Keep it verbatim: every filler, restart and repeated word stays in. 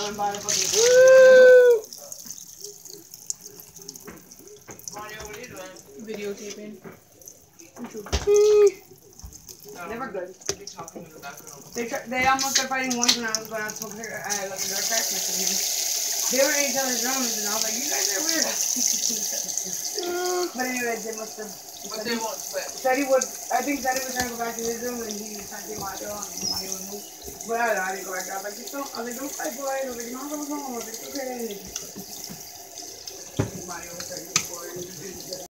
go and buy the fucking. Woo! Mario, what are you doing? Videotaping. No, never good. Be talking in the background. They try, they almost are fighting once when I was going out to smoke her. I left the door crack next to him. They were in each other's rooms and I was like, you guys are weird. But anyways, they must have. But they won't quit. Said he would. I think Said he was trying to go back to his room and he was trying to take Mario and Mario would move. But I don't know. I didn't go back. I was like, just don't. I was like, don't fight, boys. I was like, no, go home. I was like, it's okay. Mario was like,